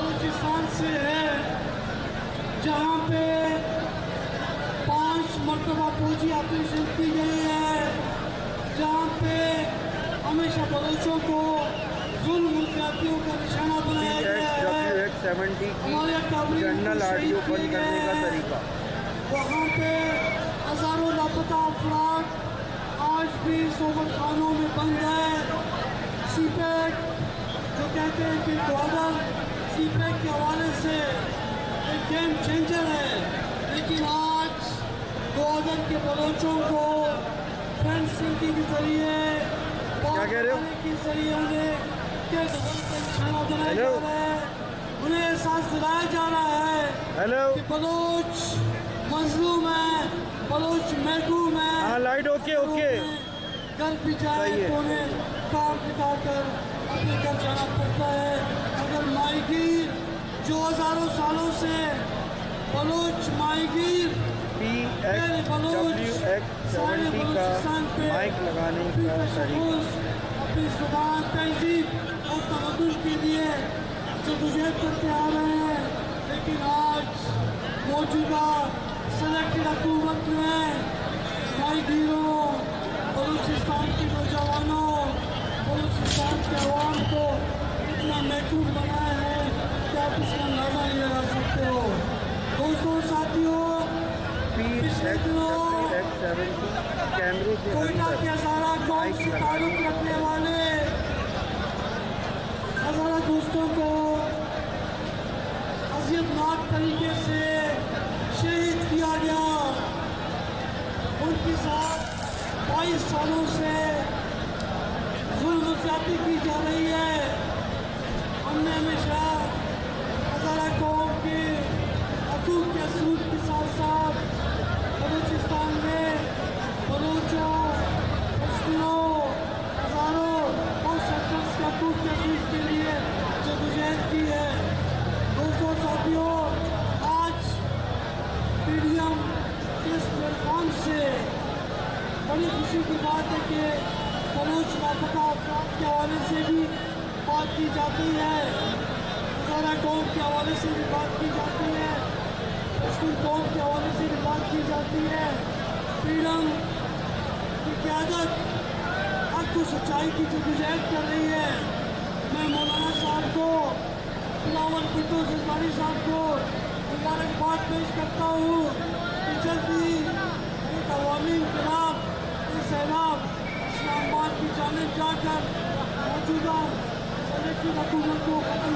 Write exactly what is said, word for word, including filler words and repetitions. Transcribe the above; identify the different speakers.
Speaker 1: बलूचिस्तान से है, जहाँ पे पांच मरतबा फौजी ऑपरेशन की गई है, जहाँ पे हमेशा बलोचों को जुल्म ज्यादतियों का निशाना बनाया गया है। हमारे
Speaker 2: जनरल ऑडियो बंद करने का तरीका।
Speaker 1: वहाँ पे हजारों लापता अफराद आज भी सोबत खानों में बंद है। सीपैक जो कहते हैं कि ग्वादर सीपैक के हवाले से एक गेम चेंजर है, लेकिन आज ग्वादर के बलोचों को फेंसिंग के जरिए
Speaker 2: क्या कह रहे हो
Speaker 1: के जरिए उन्हें के निशाना बनाया जा रहा है, उन्हें एहसास दिलाया जा रहा है
Speaker 2: हेलो
Speaker 1: कि बलोच मजलूम है, बलोच महकूम है।
Speaker 2: हाँ लाइट ओके ओके
Speaker 1: घर भी जाए तो उन्हें काम बिताकर अपने घर जाना पड़ता है। अगर माहीगीर जो हजारों सालों से बलोच माहीगीर
Speaker 2: P X W X seventy का माइक लगाने का तरीका।
Speaker 1: अपनी जुबान तहजीब और तमद्दुन के लिए जदोजहद करते आ रहे हैं, लेकिन आज मौजूदा सेलेक्टेड हुकूमत में माहीगीरों, बलूचिस्तान के नौजवानों, बलूचिस्तान के अवाम को इतना महकूम बनाया है कि आप इसका अंदाजा नहीं लगा सकते हो। दोस्तों साथियों, पिछले दिनों कोयटा के हजारा गाँव से ताल्लुक रखने वाले हजारा दोस्तों को अज़ियतनाक तरीके से शहीद किया गया। उनके साथ बाईस सालों से जुल्म ज्यादती की जा रही है। हमने हमेशा हजारा कौम के हकूक़ के असूल के साथ साथ बलूचिस्तान में बलूचों, पश्तूनों, हजारों और शख्स के हकूक़ के असूल के लिए जदोजहद की है। दोस्तों साथियों, आज पी डी एम के इस प्लेटफॉर्म से बड़ी खुशी की बात है कि बलूच लापता अफराद के हवाले से भी बात की जाती है, हजारा कौम के हवाले से भी बात की जाती है, पश्तून कौम के हवाले से भी बात की जाती है। फ्रीडम की क़यादत हक को सच्चाई की जदोजहद कर रही है। मैं मौलाना साहब को, बिलावल भुट्टो जरदारी साहब को मुबारकबाद पेश करता हूँ कि जल्दी एक अवामी इनक़िलाब, एक सैलाब इस्लामाबाद की जानिब जाकर मौजूदा सेलेक्टेड हुकूमत को